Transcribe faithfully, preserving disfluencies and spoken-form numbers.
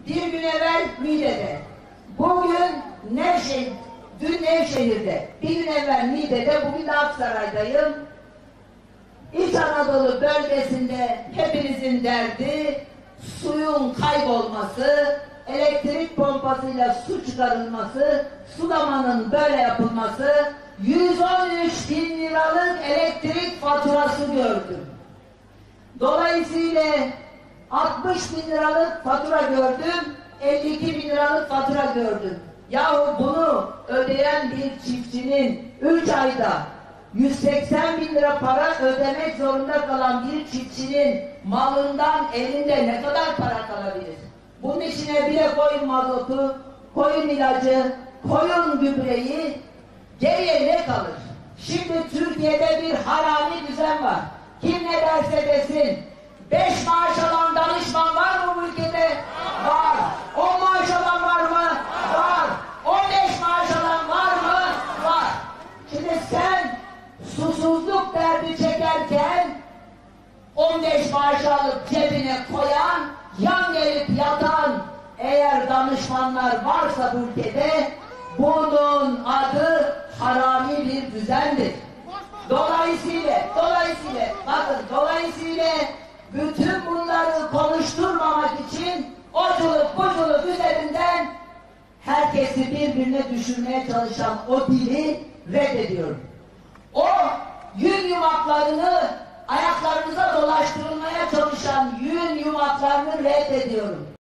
Bir gün evvel Niğde'de, bugün Nevşehir, dün Nevşehir'de, bir gün evvel Niğde'de, bugün de Aksaray'dayım. İç Anadolu bölgesinde hepimizin derdi suyun kaybolması, elektrik pompasıyla su çıkarılması, sulamanın böyle yapılması. yüz on üç bin liralık elektrik faturası gördüm. Dolayısıyla altmış bin liralık fatura gördüm, elli iki bin liralık fatura gördüm. Yahu bunu ödeyen bir çiftçinin üç ayda yüz seksen bin lira para ödemek zorunda kalan bir çiftçinin malından elinde ne kadar para kalabilir? Bunun içine bir de koyun mazotu, koyun ilacı, koyun gübreyi, geriye ne kalır? Şimdi Türkiye'de bir harami düzen var. Kim ne derse desin, beş maaş alan danışman var mı bu ülkede? Var. On maaş alan var mı? Var. On beş maaş alan var mı? Var. Şimdi sen susuzluk derdi çekerken on beş maaş alıp cebine koyan, yan gelip yatan eğer danışmanlar varsa bu ülkede, bunun adı harami bir düzendir. Dolayısıyla, dolayısıyla, bakın, dolayısıyla bütün bunları konuşturmamak için oculuk buculuk üzerinden herkesi birbirine düşürmeye çalışan o dili reddediyorum. O yün yumaklarını ayaklarınıza dolaştırılmaya çalışan yün yumaklarını reddediyorum.